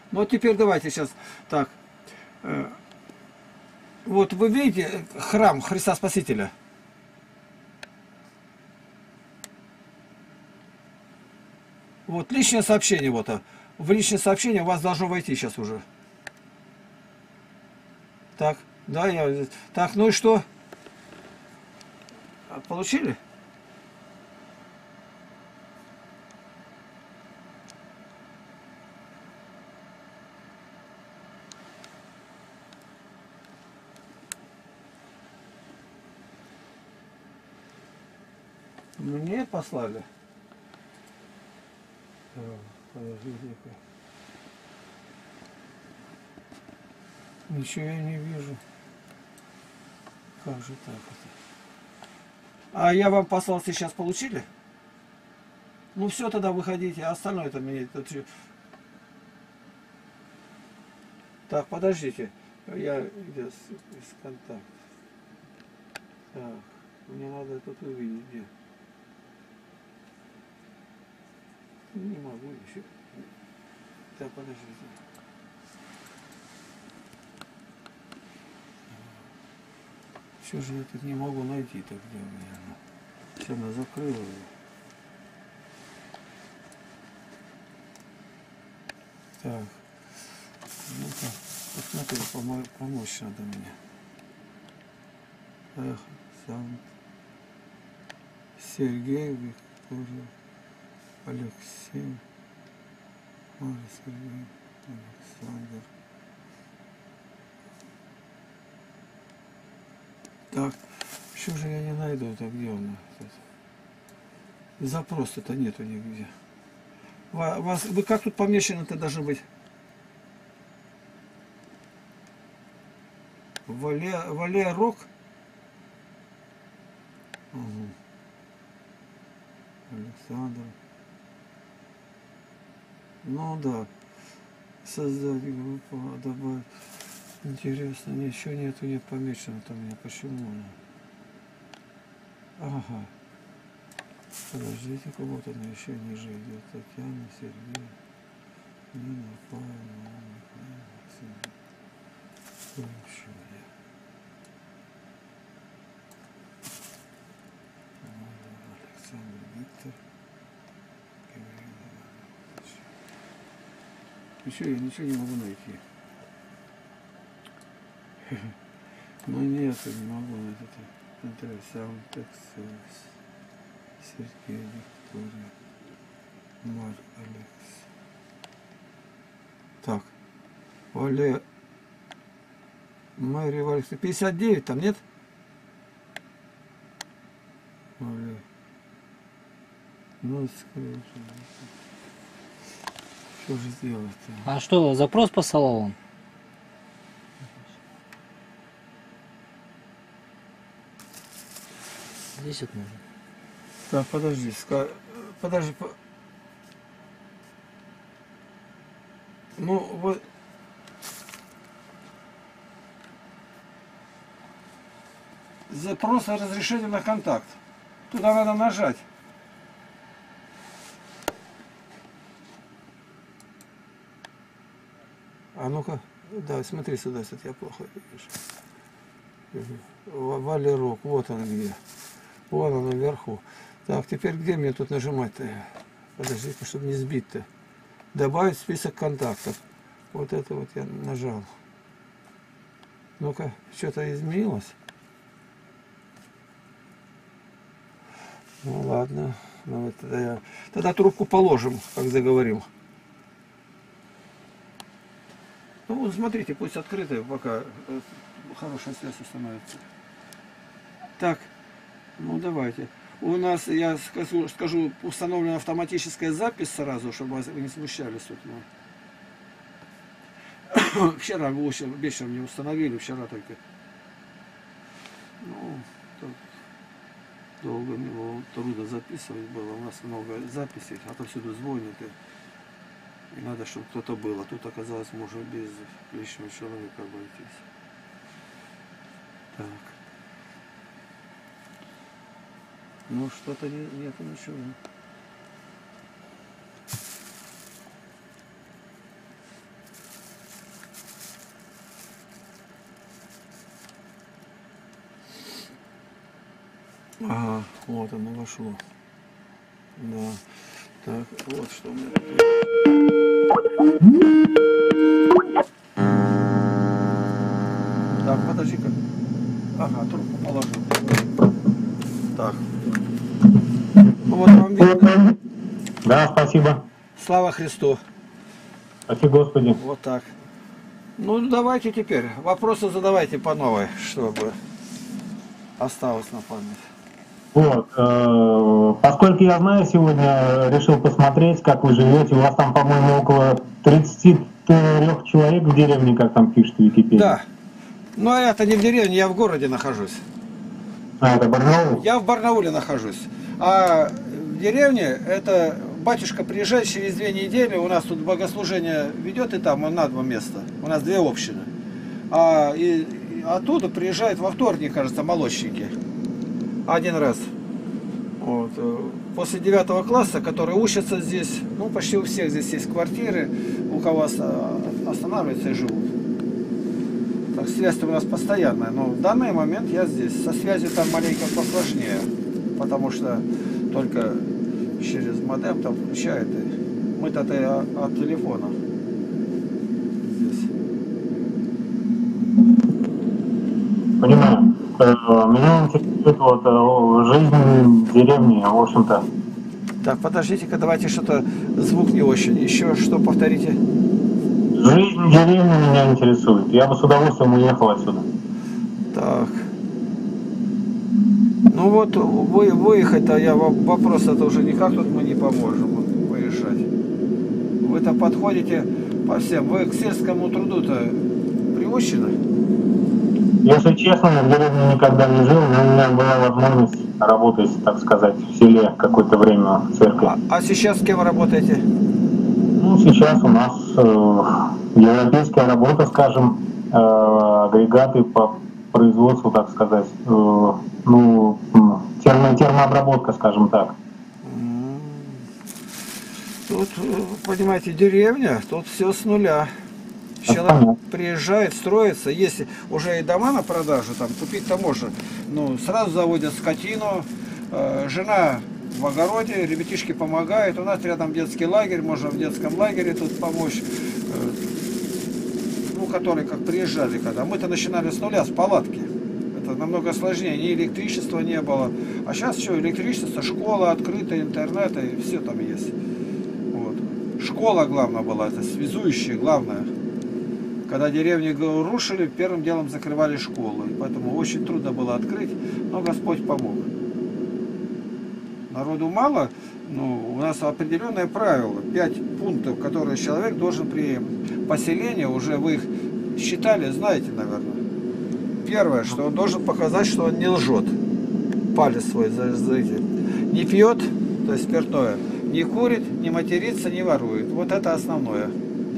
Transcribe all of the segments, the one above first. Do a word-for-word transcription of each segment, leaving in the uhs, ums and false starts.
Ну вот теперь давайте сейчас так. Э, вот вы видите храм Христа Спасителя? Вот личное сообщение, вот. а. В личное сообщение у вас должно войти сейчас уже. Так, да, я... Так, ну и что? Получили? Мне послали. Подождите-ка. Ничего я не вижу. Как же так это? А я вам послал, сейчас получили? Ну все, тогда выходите, а остальное-то мне... Это... Так, подождите. Я из, из контакта. Так, мне надо тут увидеть, где. Не могу еще. Так, подождите. Что же я тут не могу найти-то, где у меня? Все, она закрыла ее. Так. Ну-ка, посмотри, помо помочь надо мне. Эх, сам. Сергей, Виктория, Алексей, Мария, Сергей, Александр. Так, что же я не найду, это где он? Запрос-то нету нигде. Вас, вы как тут помещены-то должны быть? Вале, Вале Рок? Угу. Александр. Ну да. Создать группу, добавить. Интересно, ничего нету, не помечено-то у меня. Почему? Ага. Подождите, кого-то она еще ниже идет. Татьяна, Сергей, Нина, Павел, Максим. Еще я. Александр, Виктор. Еще я ничего не могу найти. Ну нет, я не могу найти. Это Саундтекс, Сергей, Виктория, Марк, Алекс. Так. Вале... Мария Валерьевна, пятьдесят девять там, нет? Вале... Ну, скажи. Что же сделать-то? А что, запрос посылал он? Здесь вот можно. Так, подожди, ска... подожди. По... Ну, вот... Запрос разрешения на контакт. Туда надо нажать. А ну-ка, да, смотри сюда, если я плохо вижу. Валерок, вот он где. Вон он наверху. Так, теперь где мне тут нажимать-то? Подождите, чтобы не сбить-то. Добавить список контактов. Вот это вот я нажал. Ну-ка, что-то изменилось? Ну ладно. Ну, вот тогда, я... тогда трубку положим, как заговорим. Ну вот смотрите, пусть открытая, пока хорошая связь установится. Так, ну давайте. У нас, я скажу, скажу установлена автоматическая запись сразу, чтобы вас вы не смущались. Вот, ну. Вчера вечером не установили, вчера только. Ну, так, долго мне трудно записывать было, у нас много записей, отовсюду звонят. И, и надо, чтобы кто-то был. А тут оказалось, можно без личного человека обойтись. Так. Ну, что-то не, нету ничего. Ага, вот оно вошло. Да. Так, вот что у меня. Так, подожди-ка. Ага, трубку положил. Так. Ну вот вам видно. Да, спасибо. Слава Христу. Спасибо, Господи. Вот так. Ну, давайте теперь. Вопросы задавайте по новой, чтобы осталось на память. Вот, э, поскольку я знаю, сегодня решил посмотреть, как вы живете. У вас там, по-моему, около тридцати трёх человек в деревне, как там пишет в Википедии. Да. Но это не в деревне, я в городе нахожусь. А, это Барнаул? Я в Барнауле нахожусь. А в деревне это батюшка приезжает через две недели, у нас тут богослужение ведет, и там он на два места. У нас две общины. А и, и оттуда приезжает во вторник, кажется, молодчики. Один раз. Вот. После девятого класса, которые учатся здесь, ну почти у всех здесь есть квартиры, у кого останавливаются и живут. Так, связь-то у нас постоянная, но в данный момент я здесь. Со связью там маленько посложнее, потому что только через модем там включает. Мы-то от телефона здесь. Понимаю. Меня интересует вот жизнь в деревне, в общем-то. Так, подождите-ка, давайте что-то, звук не очень. Еще что, повторите? Жизнь в деревне меня интересует. Я бы с удовольствием уехал отсюда. Так. Ну вот, вы, выехать-то, я вопрос, это уже никак тут мы не поможем выезжать. Вы-то подходите по всем. Вы к сельскому труду-то приучены? Если честно, я в деревне никогда не жил, но у меня была возможность работать, так сказать, в селе какое-то время в церкви. А, а сейчас с кем работаете? Ну, сейчас у нас э, европейская работа, скажем, э, агрегаты по производству, так сказать, э, ну, термо, термообработка, скажем так. Тут, понимаете, деревня, тут все с нуля. Человек приезжает, строится, есть уже и дома на продажу, там купить-то можно. Ну, сразу заводят скотину, э, жена в огороде, ребятишки помогают. У нас рядом детский лагерь, можно в детском лагере тут помочь. Э, ну, которые как приезжали когда. Мы-то начинали с нуля, с палатки. Это намного сложнее, ни электричества не было. А сейчас что, электричество, школа открыта, интернет, и все там есть. Вот. Школа главная была, это связующая, главное. Когда деревни рушили, первым делом закрывали школу. И поэтому очень трудно было открыть, но Господь помог. Народу мало, но у нас определенное правило. Пять пунктов, которые человек должен при поселении, уже вы их считали, знаете, наверное. Первое, что он должен показать, что он не лжет. Палец свой зажите. Не пьет, то есть спиртное, не курит, не матерится, не ворует. Вот это основное.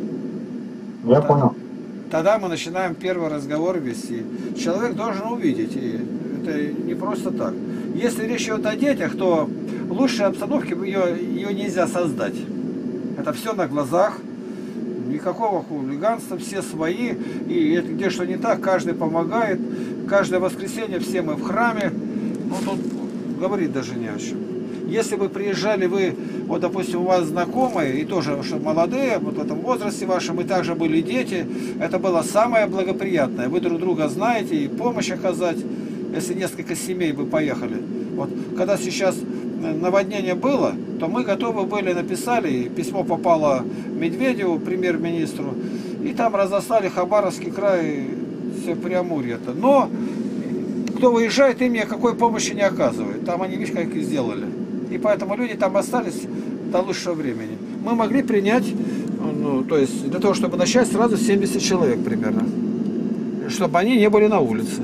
Я вот понял. Тогда мы начинаем первый разговор вести. Человек должен увидеть, и это не просто так. Если речь идет о детях, то лучшей обстановки ее, ее нельзя создать. Это все на глазах, никакого хулиганства, все свои, и это, где что не так, каждый помогает. Каждое воскресенье все мы в храме, ну тут говорить даже не о чем. Если вы приезжали, вы, вот допустим, у вас знакомые, и тоже, что молодые, вот в этом возрасте вашем, и также были дети, это было самое благоприятное. Вы друг друга знаете, и помощь оказать, если несколько семей бы поехали. Вот, когда сейчас наводнение было, то мы готовы были, написали, письмо попало Медведеву, премьер-министру, и там разослали Хабаровский край, все Преамурье-то. Но кто выезжает, им никакой помощи не оказывает. Там они, видишь, как и сделали. И поэтому люди там остались до лучшего времени. Мы могли принять, ну, то есть для того, чтобы начать, сразу семьдесят человек примерно. Чтобы они не были на улице.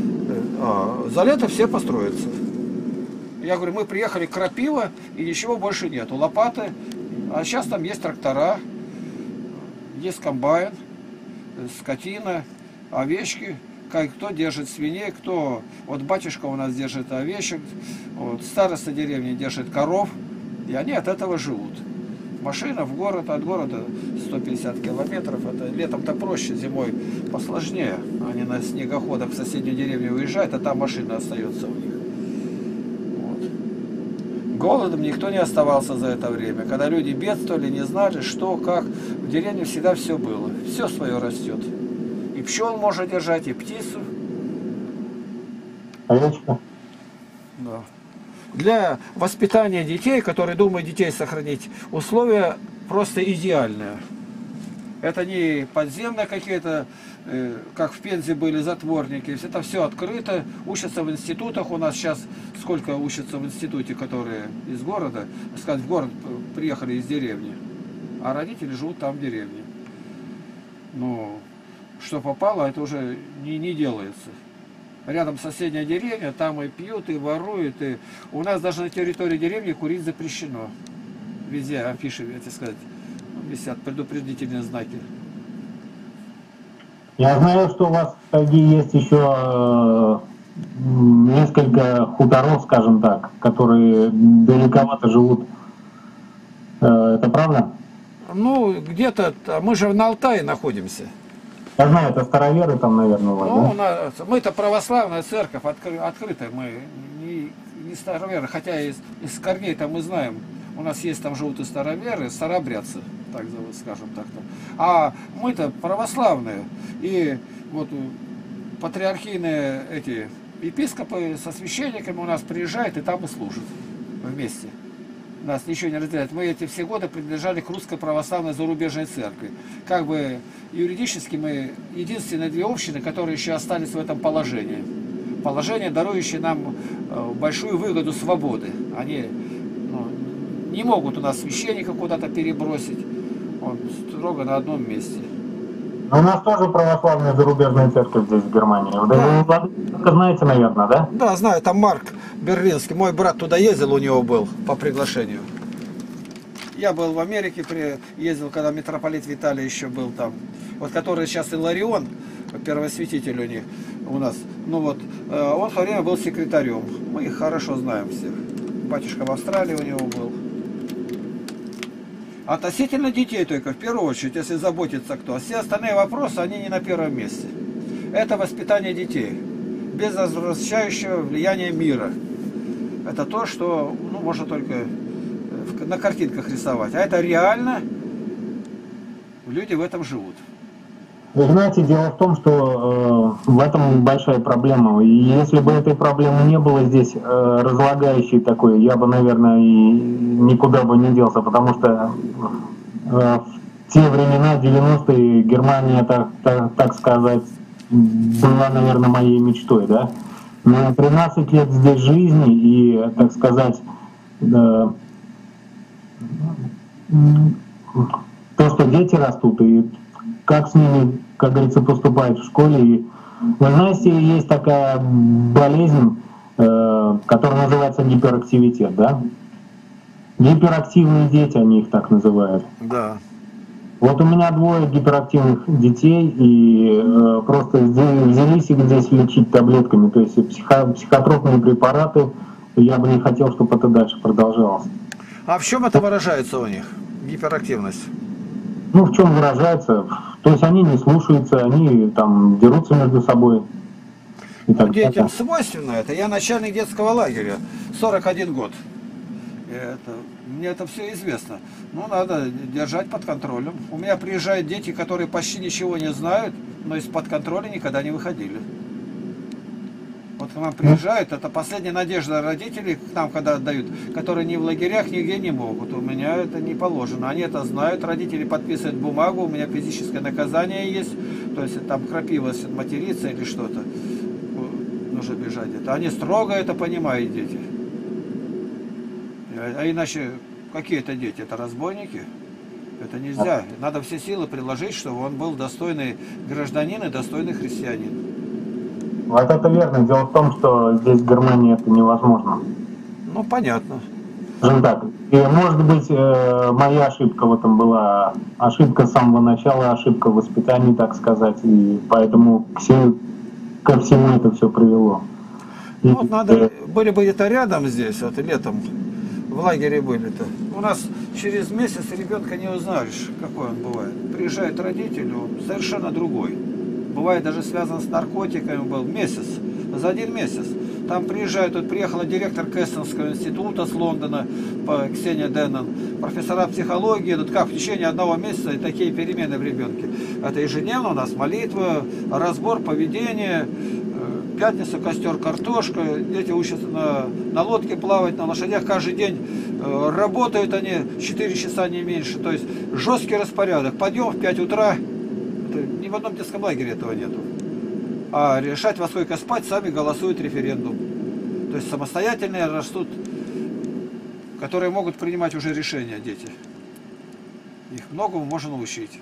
А за лето все построятся. Я говорю, мы приехали крапива, и ничего больше нету. Лопаты, а сейчас там есть трактора, есть комбайн, скотина, овечки. Кто держит свиней, кто... Вот батюшка у нас держит овечек, вот, староста деревни держит коров, и они от этого живут. Машина в город, от города сто пятьдесят километров, это летом-то проще, зимой посложнее. Они на снегоходах в соседнюю деревню уезжают, а там машина остается у них. Голодом никто не оставался за это время. Когда люди бедствовали, не знали, что, как, в деревне всегда все было. Все свое растет. И пчел можно держать, и птицу. Овечка. Да. Для воспитания детей, которые думают детей сохранить, условия просто идеальные. Это не подземные какие-то, э, как в Пензе были затворники. Это все открыто. Учатся в институтах. У нас сейчас сколько учатся в институте, которые из города, сказать, в город приехали из деревни. А родители живут там в деревне. Ну, что попало, это уже не, не делается. Рядом соседняя деревня, там и пьют, и воруют. И... У нас даже на территории деревни курить запрещено. Везде афиши, это сказать, висят предупредительные знаки. Я знаю, что у вас в Тайге есть еще несколько хуторов, скажем так, которые далековато живут. Это правда? Ну, где-то, мы же на Алтае находимся. Я знаю, это староверы там, наверное, у вас, Ну, да? мы-то православная церковь, откры, открытая, мы не, не староверы, хотя из, из корней-то мы знаем, у нас есть там живут и староверы, старообрядцы, так зовут, скажем так-то. А мы-то православные, и вот патриархийные эти епископы со священниками у нас приезжают и там и служат вместе. Нас ничего не разделяет. Мы эти все годы принадлежали к русской православной зарубежной церкви. Как бы юридически мы единственные две общины, которые еще остались в этом положении. Положение, дарующее нам большую выгоду свободы. Они ну, не могут у нас священника куда-то перебросить. Он строго на одном месте. У нас тоже православная зарубежная церковь здесь, в Германии. Вы да. Вы знаете, наверное, да? Да, знаю, там Марк Берлинский. Мой брат туда ездил, у него был по приглашению. Я был в Америке, ездил, когда митрополит Виталий еще был там. Вот который сейчас Иларион, первосвятитель у них, у нас. Ну вот, он в то время был секретарем. Мы их хорошо знаем всех. Батюшка в Австралии у него был. Относительно детей только, в первую очередь, если заботится кто. А все остальные вопросы, они не на первом месте. Это воспитание детей. Без возвращающего влияния мира. Это то, что ну, можно только на картинках рисовать. А это реально люди в этом живут. Вы знаете, дело в том, что э, в этом большая проблема. И если бы этой проблемы не было здесь, э, разлагающей такой, я бы, наверное, и никуда бы не делся, потому что э, в те времена, девяностые, Германия, так, так, так сказать, была, наверное, моей мечтой, да. Но тринадцать лет здесь жизни и, так сказать, э, то, что дети растут, и как с ними, как говорится, поступают в школе. И, вы знаете, есть такая болезнь, э, которая называется гиперактивитет, да? Гиперактивные дети, они их так называют. Да. Вот у меня двое гиперактивных детей, и э, просто взялись их здесь лечить таблетками, то есть психо, психотропные препараты. Я бы не хотел, чтобы это дальше продолжалось. А в чем это выражается у них, гиперактивность? Ну, в чем выражается? То есть они не слушаются, они там дерутся между собой. И так Детям далее. свойственно это. Я начальник детского лагеря, сорок один год. Это, мне это все известно. Ну, надо держать под контролем. У меня приезжают дети, которые почти ничего не знают, но из-под контроля никогда не выходили. Вот к нам приезжают, это последняя надежда родителей к нам, когда отдают, которые ни в лагерях, нигде не могут. У меня это не положено. Они это знают, родители подписывают бумагу, у меня физическое наказание есть, то есть там крапива материться или что-то, нужно бежать где-то. Они строго это понимают, дети. А иначе какие это дети? Это разбойники? Это нельзя. Надо все силы приложить, чтобы он был достойный гражданин и достойный христианин. Вот это верно. Дело в том, что здесь в Германии это невозможно. Ну, понятно. Скажем так. И, может быть, моя ошибка в этом была. Ошибка с самого начала, ошибка в воспитании, так сказать. И поэтому к всему, ко всему это все привело. И, ну, вот надо, были бы где-то рядом здесь, вот летом, в лагере были-то. У нас через месяц ребенка не узнаешь, какой он бывает. Приезжает родитель, он совершенно другой. Бывает даже связан с наркотиками, был месяц, за один месяц. Там приезжают, тут приехала директор Кэстонского института с Лондона, Ксения Деннон, профессора психологии, тут как в течение одного месяца и такие перемены в ребенке. Это ежедневно у нас молитва, разбор поведения, пятница костер, картошка, дети учатся на, на лодке плавать, на лошадях каждый день, работают они четыре часа не меньше, то есть жесткий распорядок, подъем в пять утра, это, ни в одном детском лагере этого нету. А решать, во сколько спать, сами голосуют референдум. То есть самостоятельные растут, которые могут принимать уже решения, дети. Их многому можно научить.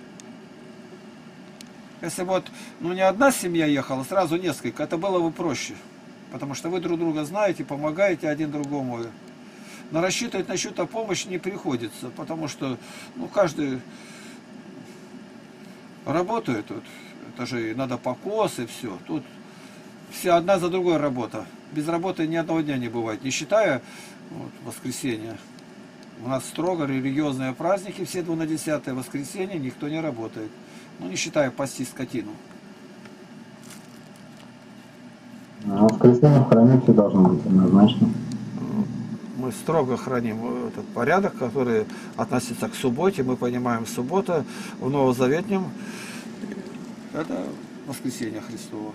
Если бы вот, ну, не одна семья ехала, сразу несколько, это было бы проще. Потому что вы друг друга знаете, помогаете один другому. Но рассчитывать на чью-то помощь не приходится, потому что, ну, каждый работает тут. Это же надо покос и все. Тут все одна за другой работа. Без работы ни одного дня не бывает. Не считая вот, воскресенья. У нас строго религиозные праздники, все двунадесятые воскресенье, никто не работает. Ну, не считая пасти скотину. А воскресенье в храме все должно быть однозначно. Мы строго храним этот порядок, который относится к субботе. Мы понимаем, суббота в Новозаветнем это воскресенье Христово.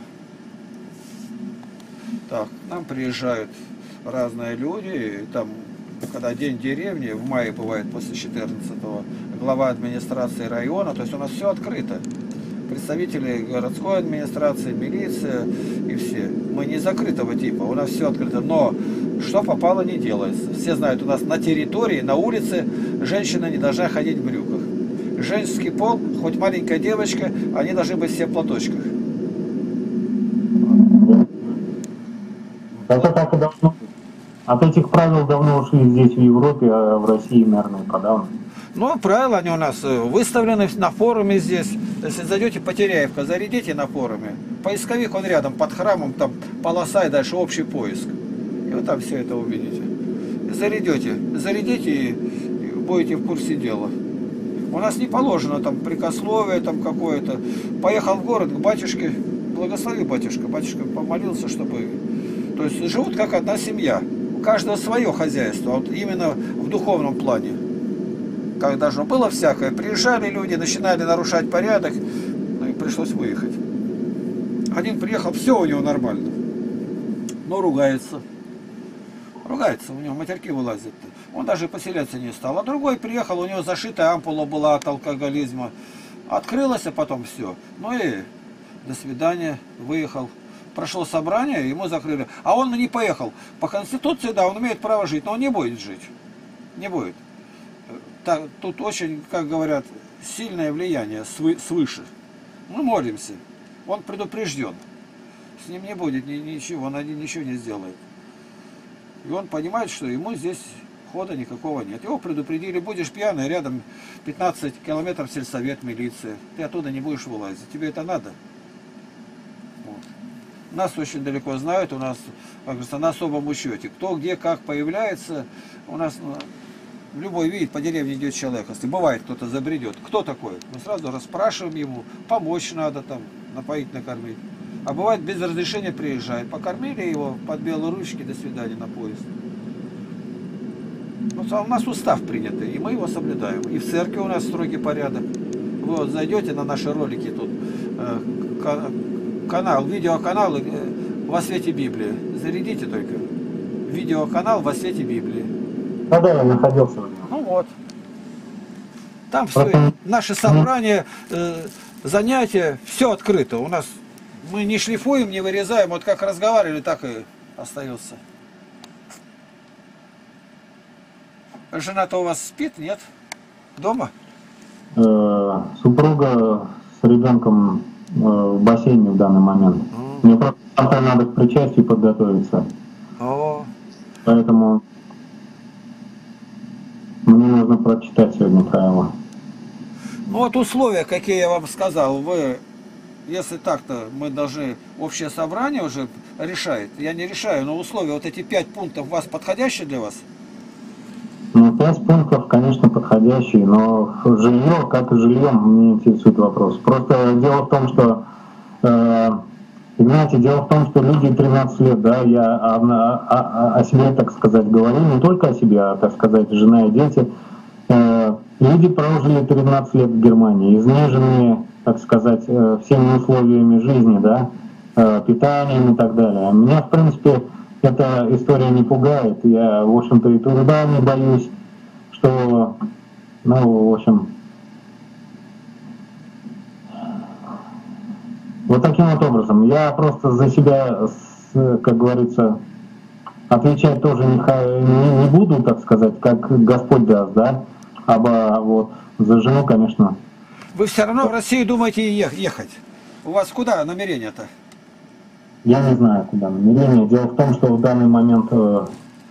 Так, к нам приезжают разные люди, там, когда день деревни, в мае бывает после четырнадцатого, глава администрации района, то есть у нас все открыто. Представители городской администрации, милиция и все. Мы не закрытого типа, у нас все открыто, но что попало не делается. Все знают, у нас на территории, на улице женщина не должна ходить в брюках. Женский пол, хоть маленькая девочка, они должны быть все в платочках. Это так и должно быть. От этих правил давно ушли здесь, в Европе, а в России, наверное, подавно. Ну, правила они у нас выставлены на форуме здесь. Если зайдете, Потеряевка, зарядите на форуме. Поисковик, он рядом, под храмом, там полоса и дальше общий поиск. И вы там все это увидите. Зарядете, зарядите и будете в курсе дела. У нас не положено там прикословие там какое-то. Поехал в город к батюшке, благослови батюшка. Батюшка помолился, чтобы... То есть живут как одна семья. У каждого свое хозяйство, вот именно в духовном плане. Как должно было всякое. Приезжали люди, начинали нарушать порядок, ну и пришлось выехать. Один приехал, все у него нормально. Но ругается. Ругается, у него матерки вылазят. Он даже поселяться не стал. А другой приехал, у него зашитая ампула была от алкоголизма. Открылось, а потом все. Ну и до свидания, выехал. Прошло собрание, ему закрыли. А он не поехал. По Конституции, да, он имеет право жить, но он не будет жить. Не будет. Так, тут очень, как говорят, сильное влияние свыше. Мы молимся. Он предупрежден. С ним не будет ничего, он один ничего не сделает. И он понимает, что ему здесь хода никакого нет. Его предупредили, будешь пьяный, рядом пятнадцать километров сельсовет, милиция. Ты оттуда не будешь вылазить. Тебе это надо? Вот. Нас очень далеко знают, у нас, как говорится, на особом учете. Кто, где, как появляется, у нас любой видит, по деревне идет человек. Если бывает, кто-то забредет. Кто такой? Мы сразу расспрашиваем ему, помочь надо там, напоить, накормить. А бывает, без разрешения приезжает. Покормили его под белые ручки, до свидания, на поезд. Ну, у нас устав принятый, и мы его соблюдаем. И в церкви у нас строгий порядок. Вы вот зайдете на наши ролики тут, э, канал, видеоканал э, «Во свете Библии». Зарядите только. Видеоканал «Во свете Библии». Да, да, я находился. Ну вот. Там все, наши собрания, э, занятия, все открыто. У нас мы не шлифуем, не вырезаем. Вот как разговаривали, так и остается. Жена-то у вас спит, нет? Дома? Э, супруга с ребенком э, в бассейне в данный момент. Mm. Мне просто надо к причастию подготовиться. Oh. Поэтому мне нужно прочитать сегодня правила. Ну вот условия, какие я вам сказал, вы, если так-то мы должны, общее собрание уже решает, я не решаю, но условия, вот эти пять пунктов, у вас подходящие для вас? Ну, пять пунктов, конечно, подходящие, но жилье, как и жильем, мне интересует вопрос. Просто дело в том, что э, Игнатий, дело в том, что люди тринадцать лет, да, я о, о, о себе, так сказать, говорю, не только о себе, а, так сказать, жена и дети. Э, люди прожили тринадцать лет в Германии, изнеженные, так сказать, э, всеми условиями жизни, да, э, питанием и так далее. Меня, в принципе, эта история не пугает. Я, в общем-то, и труда не боюсь, что, ну, в общем, вот таким вот образом. Я просто за себя, как говорится, отвечать тоже не, не, не буду, так сказать, как Господь даст, да, а вот за жену, конечно. Вы все равно в Россию думаете ехать? У вас куда намерение-то? Я не знаю, куда намерение. Дело в том, что в данный момент, в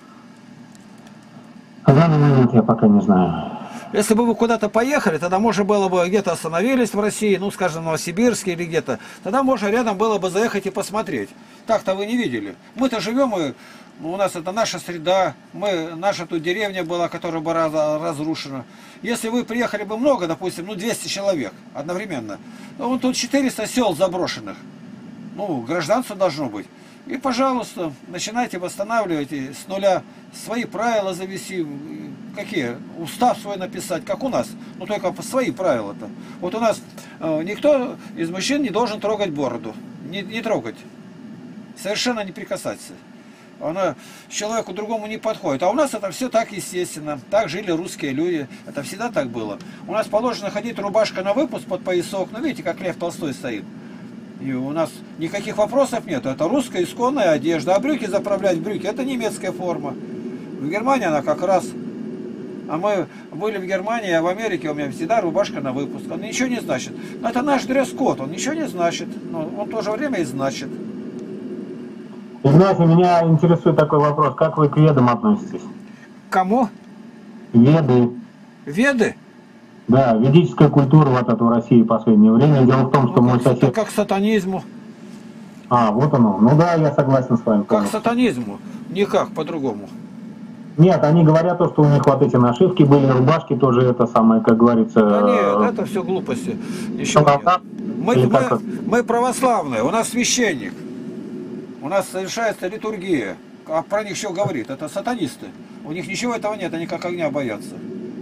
данный момент я пока не знаю. Если бы вы куда-то поехали, тогда можно было бы где-то остановились в России, ну, скажем, в Новосибирске или где-то, тогда можно рядом было бы заехать и посмотреть. Так-то вы не видели. Мы-то живем, и у нас это наша среда, мы, наша тут деревня была, которая была разрушена. Если вы приехали бы много, допустим, ну, двести человек одновременно, ну, тут четыреста сел заброшенных, ну, гражданство должно быть. И, пожалуйста, начинайте восстанавливать и с нуля свои правила завести. Какие? Устав свой написать, как у нас. Ну, только свои правила-то. Вот у нас э, никто из мужчин не должен трогать бороду. Не, не трогать. Совершенно не прикасаться. Она человеку другому не подходит. А у нас это все так естественно. Так жили русские люди. Это всегда так было. У нас положено ходить рубашка на выпуск под поясок. Ну, видите, как Лев Толстой стоит. И у нас никаких вопросов нет. Это русская исконная одежда. А брюки заправлять в брюки, это немецкая форма. В Германии она как раз. А мы были в Германии, а в Америке у меня всегда рубашка на выпуск. Он ничего не значит. Но это наш дресс-код, он ничего не значит. Но он в то же время и значит. Игнатий, меня интересует такой вопрос. Как вы к ведам относитесь? К кому? Веды. Веды? Да, ведическая культура вот эта в России в последнее время. Дело в том, что ну, мой как, сосед... как к сатанизму. А, вот оно. Ну да, я согласен с вами. Как к сатанизму. Никак по-другому. Нет, они говорят, то, что у них вот эти нашивки были, рубашки тоже это самое, как говорится... Да нет, это все глупости. Ничего нет. Мы, мы, мы православные, у нас священник. У нас совершается литургия. А про них что говорит? Это сатанисты. У них ничего этого нет, они как огня боятся.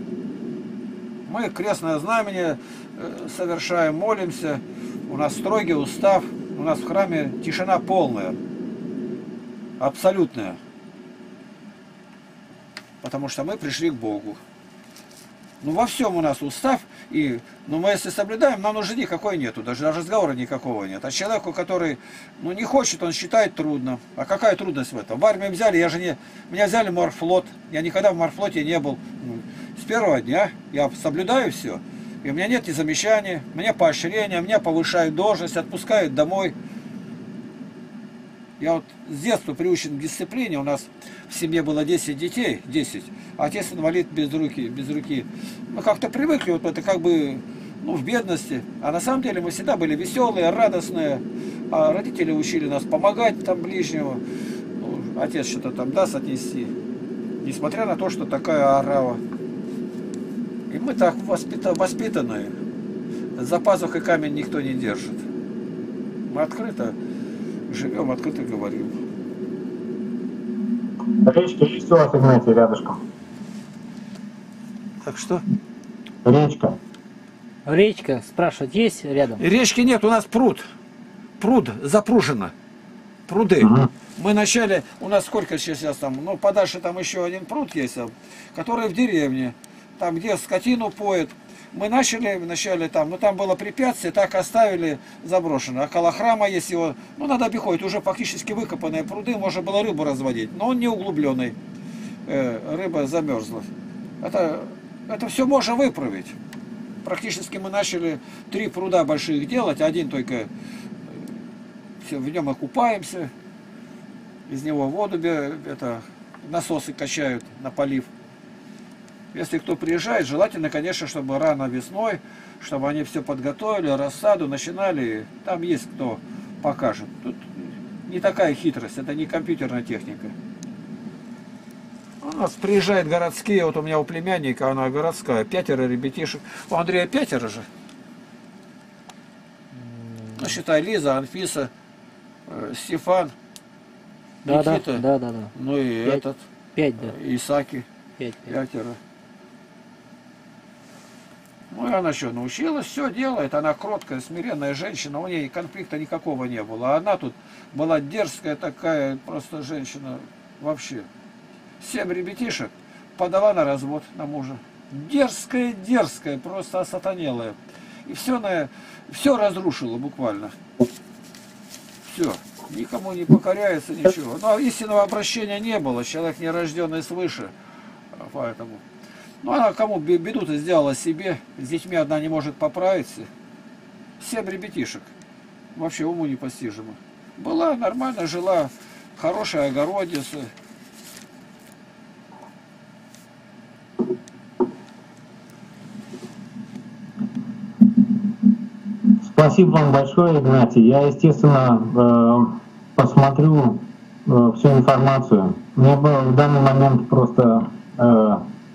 Мы крестное знамение совершаем, молимся. У нас строгий устав. У нас в храме тишина полная. Абсолютная. Потому что мы пришли к Богу. Ну, во всем у нас устав, и, ну, мы если соблюдаем, нам нужды никакой нету, даже разговора никакого нет. А человеку, который, ну, не хочет, он считает трудно. А какая трудность в этом? В армию взяли, я же не, меня взяли в морфлот, я никогда в морфлоте не был. С первого дня я соблюдаю все, и у меня нет ни замечаний, мне поощрения, меня повышают должность, отпускают домой. Я вот с детства приучен к дисциплине, у нас в семье было десять детей, десять, а отец инвалид без руки, без руки. Мы как-то привыкли, вот это как бы, ну, в бедности, а на самом деле мы всегда были веселые, радостные, а родители учили нас помогать там ближнему, ну, отец что-то там даст отнести, несмотря на то, что такая орава. И мы так воспита, воспитанные, за пазухой камень никто не держит. Мы открыто живем, открыто говорим. Речка есть у вас, Игнатий, рядышком? Так что? Речка. Речка, спрашивать, есть рядом? Речки нет, у нас пруд. Пруд запружено. Пруды. Угу. Мы вначале, у нас сколько сейчас там, ну, подальше там еще один пруд есть, который в деревне, там, где скотину поет. Мы начали вначале там, ну, там было препятствие, так оставили заброшено. Около храма есть его, ну, надо обиходить, уже фактически выкопанные пруды, можно было рыбу разводить, но он не углубленный, э, рыба замерзла. Это, это все можно выправить. Практически мы начали три пруда больших делать, один только, все, в нем окупаемся, из него воду, это, насосы качают на полив. Если кто приезжает, желательно, конечно, чтобы рано весной, чтобы они все подготовили, рассаду начинали. Там есть кто покажет. Тут не такая хитрость, это не компьютерная техника. У нас приезжают городские, вот у меня у племянника, она городская, пятеро ребятишек. У Андрея пятеро же. Ну, считай, Лиза, Анфиса, э, Стефан, Да, да, Никита, да, да, да. ну и Пять. этот, Пять, да. Исаки, Пять, пять. пятеро. Ну и она что, научилась, все делает, она кроткая, смиренная женщина, у нее конфликта никакого не было. А она тут была дерзкая такая, просто женщина вообще. Семь ребятишек подала на развод на мужа. Дерзкая, дерзкая, просто осатанелая. И все, на, все разрушила буквально. Все. Никому не покоряется, ничего. Но истинного обращения не было, человек не рожденный свыше. Поэтому... Ну, она кому беду-то сделала себе, с детьми одна не может поправиться. Семь ребятишек. Вообще уму непостижимо. Была нормально, жила, хорошая огородица. Спасибо вам большое, Игнатий. Я, естественно, э, посмотрю э, всю информацию. Мне было в данный момент просто... Э,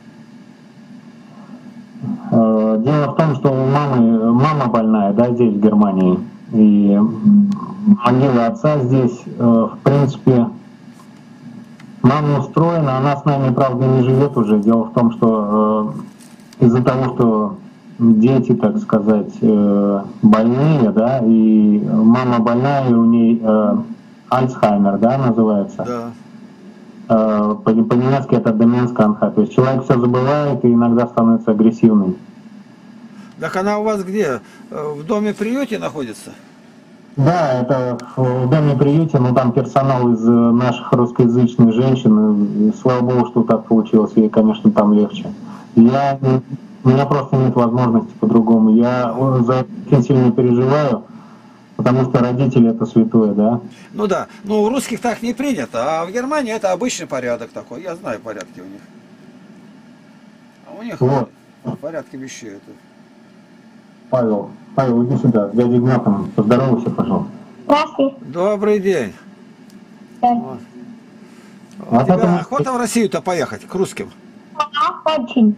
э, дело в том, что у мамы, мама больная, да, здесь, в Германии. И могила отца здесь, э, в принципе, мама устроена, она с нами, правда, не живет уже. Дело в том, что э, из-за того, что дети, так сказать, больные, да, и мама больная, и у ней э, Альцхаймер, да, называется. Да. Э, по-немецки это деменская анха. То есть человек все забывает и иногда становится агрессивным. Так она у вас где? В доме-приюте находится? Да, это в доме-приюте, но там персонал из наших русскоязычных женщин. И, слава богу, что так получилось, ей, конечно, там легче. Я У меня просто нет возможности по-другому. Я за это очень сильно переживаю, потому что родители это святое, да? Ну да. Ну у русских так не принято, а в Германии это обычный порядок такой. Я знаю порядки у них. А у них Вот. порядки вещей это. Павел, Павел, иди сюда, с дядей Игнатом поздоровайся, пожалуйста. Здравствуйте. Добрый день. Вот. Вот У тебя это- охота в Россию-то поехать, к русским? Да, очень.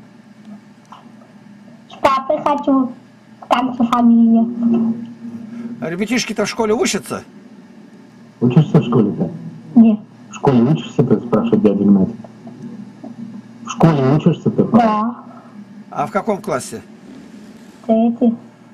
С папой хочу к танцу фамилии. А ребятишки-то в школе учатся? Учишься в школе-то? Нет. В школе учишься, ты спрашивает дядя Игнатий. В школе учишься ты? Да. А в каком классе? Третий.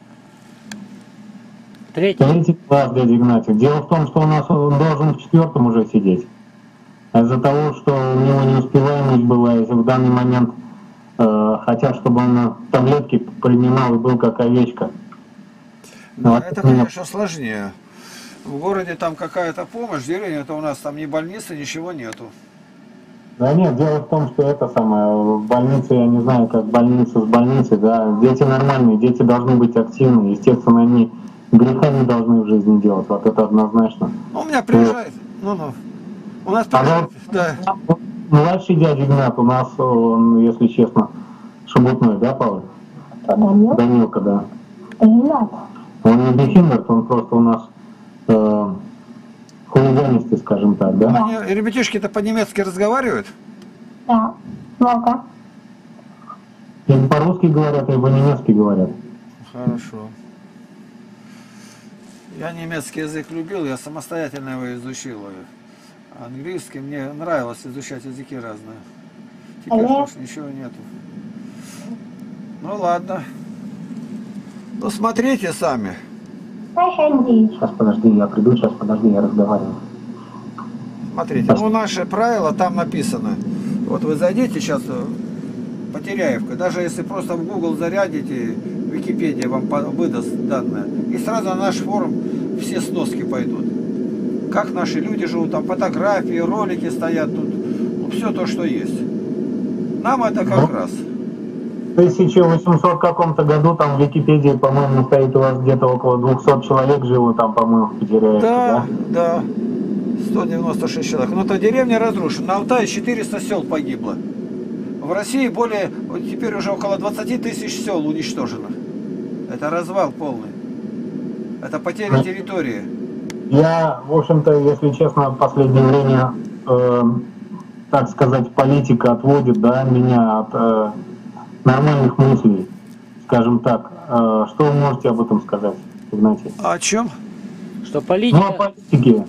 Третий. Третий класс, дядя Игнатий. Дело в том, что у нас он должен в четвертом уже сидеть. А из-за того, что у него неуспеваемость была, если в данный момент э, хотят, чтобы он таблетки принимал и был как овечка. Да, Вот это, меня- конечно, сложнее. В городе там какая-то помощь, в деревне это у нас там ни больницы, ничего нету. Да нет, дело в том, что это самое, в больнице, я не знаю, как больница с больницей, да, дети нормальные, дети должны быть активны, естественно, они греха не должны в жизни делать, вот это однозначно. Ну, у меня приезжает, ну-ну. У нас А тоже, вот да. младший дядя Игнат у нас, он, если честно, шебутной, да, Павел? Кто Данил? Данилка, да. Да не надо. Он не бихиндерт, он просто у нас э, хулиганистый, скажем так, да? Они, ребятишки-то по-немецки разговаривают? Да. Много. И по-русски говорят, и по-немецки говорят. Хорошо. Я немецкий язык любил, я самостоятельно его изучил. Английский мне нравилось изучать языки разные. Теперь Алло. уж ничего нету. Ну ладно. Ну смотрите сами. Проходи. Сейчас, подожди, я приду, сейчас, подожди, я разговариваю. Смотрите, ну наши правила там написано. Вот вы зайдите сейчас Потеряевка, даже если просто в Google зарядите, Википедия вам выдаст данные, и сразу на наш форум все сноски пойдут. Как наши люди живут, там фотографии, ролики стоят тут, ну, все то, что есть. Нам это как Ну, раз. В тысяча восемьсотом каком-то году там в Википедии, по-моему, стоит у вас где-то около двухсот человек живут там, по-моему, в Потеряевке, Да, да? да. сто девяносто шесть человек. Но то деревня разрушена. На Алтае четыреста сел погибло. В России более, вот теперь уже около двадцати тысяч сел уничтожено. Это развал полный. Это потеря Ну, территории. Я, в общем-то, если честно, в последнее время, э, так сказать, политика отводит, да, меня от э, нормальных мыслей, скажем так. Э, что вы можете об этом сказать, Игнатий? А о чем? Что Ну, политика... о политике.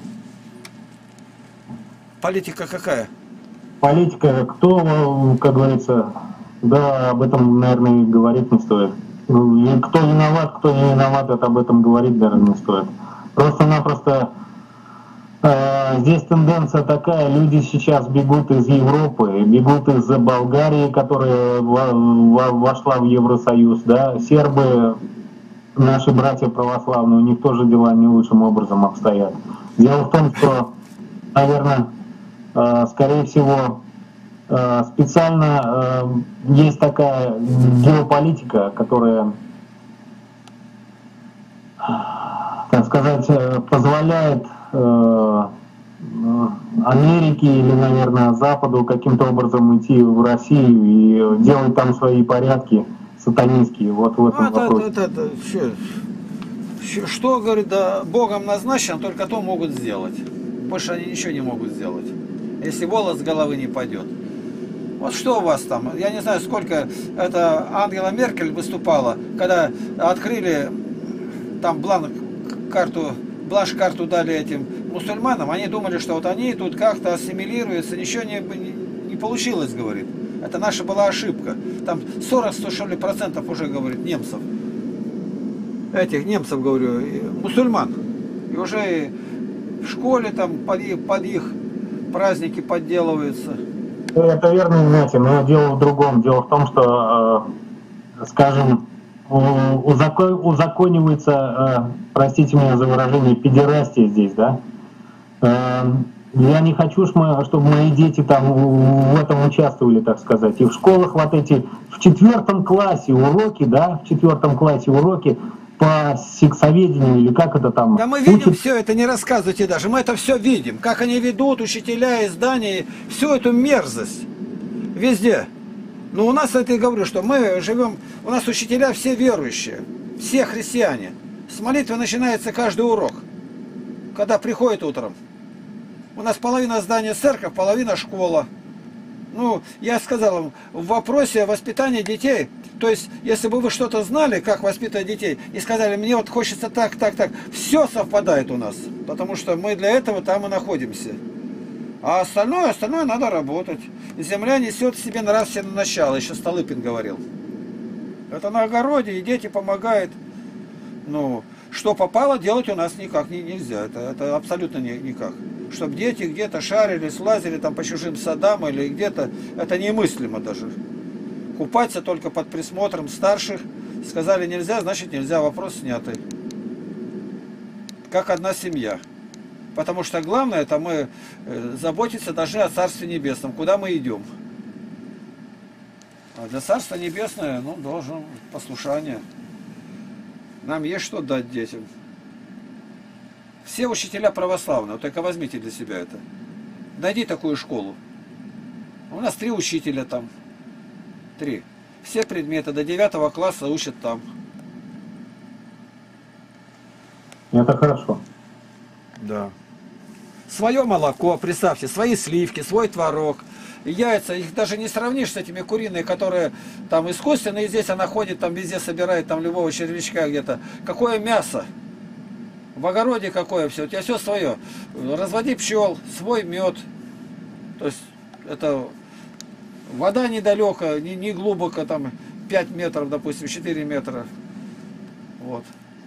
Политика какая? Политика, кто, как говорится, да, об этом, наверное, говорить не стоит. Ну, и кто виноват, кто не виноват, это об этом говорить даже не стоит. Просто-напросто э, здесь тенденция такая, люди сейчас бегут из Европы, бегут из Болгарии, которая во, во, вошла в Евросоюз, да, сербы, наши братья православные, у них тоже дела не лучшим образом обстоят. Дело в том, что, наверное, э, скорее всего, э, специально э, есть такая геополитика, которая, так сказать, э, позволяет э, Америке или, наверное, Западу каким-то образом идти в Россию и делать там свои порядки сатанинские. Вот в этом Ну, это, вопросе. это, это, это, что, что, что, говорит, да, Богом назначено, только то могут сделать. Больше они ничего не могут сделать, если волос с головы не пойдет. Вот что у вас там? Я не знаю, сколько это Ангела Меркель выступала, когда открыли там бланк карту, бланш-карту дали этим мусульманам, они думали, что вот они тут как-то ассимилируются, ничего не, не, не получилось, говорит. Это наша была ошибка. Там сорок что ли процентов уже, говорит, немцев. Этих немцев, говорю, мусульман. И уже в школе там под их, под их праздники подделываются. Это верно, знаете, но дело в другом. Дело в том, что, э, скажем, узакон, узаконивается, э, простите меня за выражение, педерастия здесь, да? Э, я не хочу, чтобы мои дети там в этом участвовали, так сказать. И в школах вот эти, в четвертом классе уроки, да, в четвертом классе уроки по сексоведению или как это там. Да мы видим учат... все это, не рассказывайте даже, мы это все видим. Как они ведут, учителя, издания, всю эту мерзость. Везде. Но у нас, это я говорю, что мы живем, у нас учителя все верующие, все христиане. С молитвы начинается каждый урок, когда приходит утром. У нас половина здания церковь, половина школа. Ну, я сказал вам, в вопросе воспитания детей, то есть, если бы вы что-то знали, как воспитывать детей, и сказали, мне вот хочется так, так, так, все совпадает у нас, потому что мы для этого там и находимся. А остальное, остальное надо работать. Земля несет в себе нравственное начало, еще Столыпин говорил. Это на огороде, и дети помогают. Ну, что попало, делать у нас никак не, нельзя, это, это абсолютно не, никак. Чтобы дети где-то шарили, слазили там по чужим садам или где-то, это немыслимо даже. Купаться только под присмотром старших. Сказали нельзя, значит нельзя, вопрос снятый. Как одна семья. Потому что главное, это мы заботиться должны о Царстве Небесном, куда мы идем. А для Царства Небесное, ну, должен послушание. Нам есть что дать детям. Все учителя православные, только возьмите для себя это. Найди такую школу. У нас три учителя там. Три. Все предметы до девятого класса учат там. Это хорошо. Да. Свое молоко, представьте, свои сливки, свой творог, яйца, их даже не сравнишь с этими куриные, которые там искусственные, и здесь она ходит, там везде собирает, там любого червячка где-то. Какое мясо? В огороде какое все, у тебя все свое. Разводи пчел, свой мед. То есть это вода недалеко, не, не глубоко, там пять метров, допустим, четыре метра. Вот.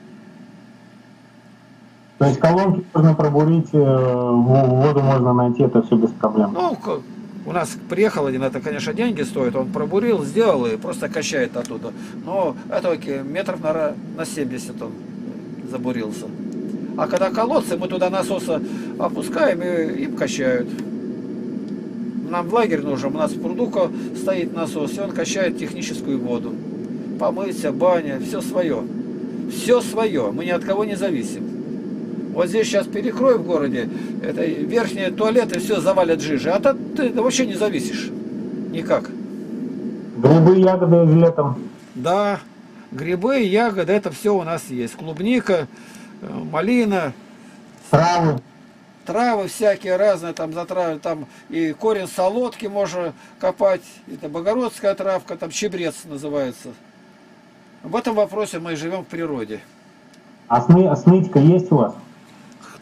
То есть колонки можно пробурить, воду можно найти, это все без проблем. Ну, у нас приехал один, это, конечно, деньги стоит, он пробурил, сделал и просто качает оттуда. Но это окей, метров на, на семьдесят он забурился. А когда колодцы, мы туда насосы опускаем и им качают. Нам в лагерь нужен, у нас в пруду стоит насос, и он качает техническую воду. Помыться, баня, все свое. Все свое, мы ни от кого не зависим. Вот здесь сейчас перекрой в городе, это верхние туалеты, все завалят жижи, а то ты вообще не зависишь. Никак. Грибы, ягоды летом. Да, грибы, ягоды, это все у нас есть. Клубника, малина. Травы. Травы всякие разные, там затравы, там и корень солодки можно копать, это богородская травка, там чебрец называется. В этом вопросе мы живем в природе. А сны, снытька есть у вас?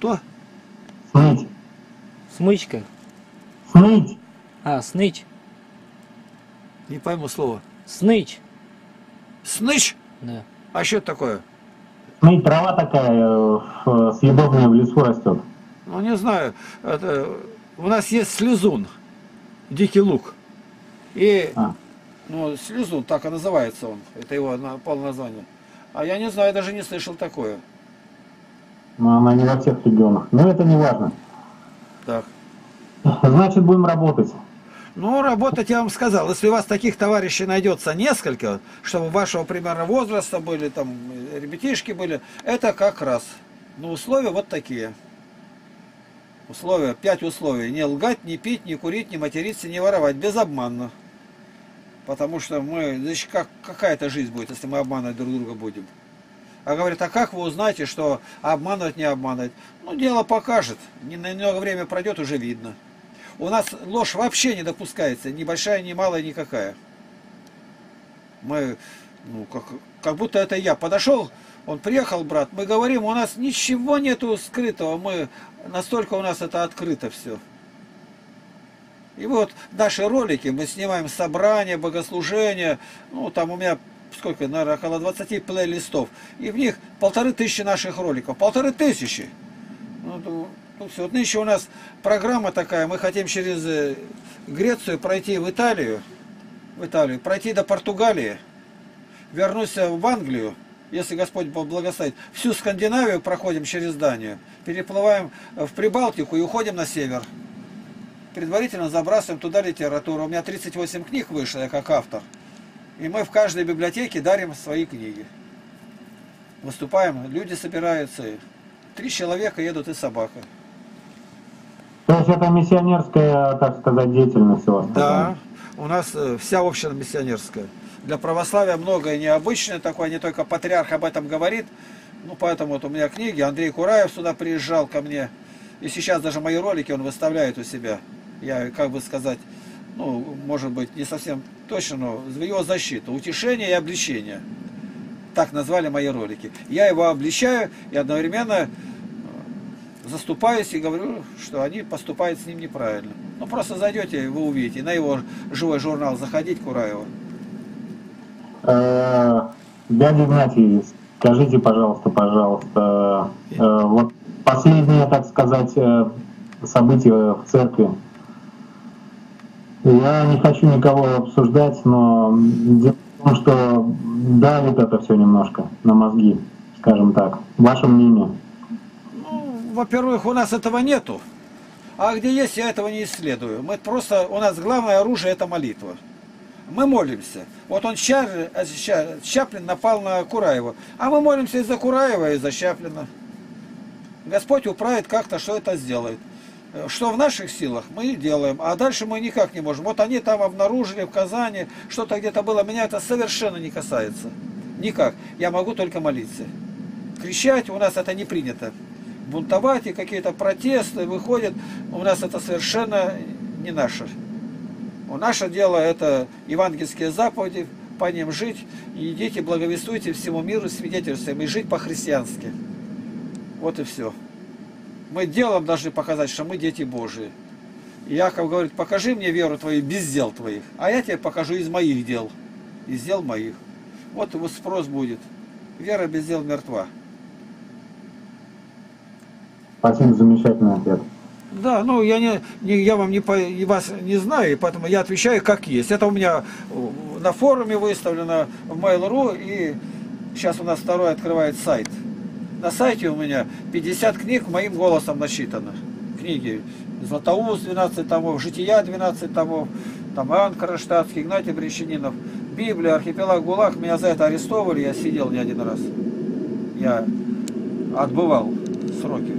Что? Сныть. Смычка. Сныть. А, сныч. Не пойму слово. Сныч. Сныч? Да. А что это такое? Сныть трава такая э, в- съедобная в лесу растет. Ну, не знаю. Это... У нас есть слезун. Дикий лук. И, А. ну, слезун, так и называется он. Это его на- полное название. А я не знаю, даже не слышал такое. Но она не во всех регионах. Но это не важно. Так. Значит, будем работать. Ну, работать я вам сказал. Если у вас таких товарищей найдется несколько, чтобы вашего примерно возраста были, там, ребятишки были, это как раз. Ну, условия вот такие. Условия, пять условий. Не лгать, не пить, не курить, не материться, не воровать. Безобманно. Потому что мы... Значит, как, какая-то жизнь будет, если мы обманывать друг друга будем. А говорят, а как вы узнаете, что обманывать, не обманывать? Ну, дело покажет. Немного время пройдет, уже видно. У нас ложь вообще не допускается. Ни большая, ни малая, никакая. Мы, ну, как, как будто это я. Подошел, он приехал, брат, мы говорим, у нас ничего нету скрытого. Мы, настолько у нас это открыто все. И вот наши ролики, мы снимаем собрания, богослужения. Ну, там у меня... Сколько, наверное, около двадцати плейлистов. И в них полторы тысячи наших роликов. Полторы тысячи! Ну, ну, ну все. Вот нынче у нас программа такая. Мы хотим через Грецию пройти в Италию. В Италию. Пройти до Португалии. Вернуться в Англию. Если Господь благословит. Всю Скандинавию проходим через Данию. Переплываем в Прибалтику и уходим на север. Предварительно забрасываем туда литературу. У меня тридцать восемь книг вышло, я как автор. И мы в каждой библиотеке дарим свои книги. Выступаем, люди собираются. Три человека едут и собака. То есть это миссионерская, так сказать, деятельность у вас? Да, у нас э, вся община миссионерская. Для православия многое необычное такое, не только патриарх об этом говорит. Ну, поэтому вот у меня книги. Андрей Кураев сюда приезжал ко мне. И сейчас даже мои ролики он выставляет у себя. Я, как бы сказать... Ну, может быть, не совсем точно, но в его защиту. Утешение и обличение. Так назвали мои ролики. Я его обличаю и одновременно заступаюсь и говорю, что они поступают с ним неправильно. Ну, просто зайдете, вы увидите. На его живой журнал заходить, Кураева. Дядя Игнатий, скажите, пожалуйста, пожалуйста, вот последнее, так сказать, событие в церкви. Я не хочу никого обсуждать, но дело в том, что давит это все немножко на мозги, скажем так. Ваше мнение? Ну, во-первых, у нас этого нету. А где есть, я этого не исследую. Мы просто, у нас главное оружие — это молитва. Мы молимся. Вот он, Чаплин, напал на Кураева. А мы молимся и за Кураева, и за Чаплина. Господь управит как-то, что это сделает. Что в наших силах, мы и делаем. А дальше мы никак не можем. Вот они там обнаружили в Казани, что-то где-то было. Меня это совершенно не касается. Никак. Я могу только молиться. Кричать у нас это не принято. Бунтовать и какие-то протесты выходят. У нас это совершенно не наше. Наше дело — это евангельские заповеди, по ним жить. И идите, благовествуйте всему миру свидетельствуем и жить по-христиански. Вот и все. Мы делом должны показать, что мы дети Божии. И Яков говорит, покажи мне веру твою без дел твоих, а я тебе покажу из моих дел, из дел моих. Вот его спрос будет. Вера без дел мертва. Спасибо, замечательный ответ. Да, ну я, не, не, я вам не, по, вас не знаю, и поэтому я отвечаю как есть. Это у меня на форуме выставлено, в Mail.ru, и сейчас у нас второй открывает сайт. На сайте у меня пятьдесят книг моим голосом насчитано. Книги Златоуст двенадцать томов, Жития двенадцать томов, там Иоанн Кронштадтский, Игнатий Брещанинов, Библия, Архипелаг ГУЛАГ. Меня за это арестовывали, я сидел не один раз. Я отбывал сроки.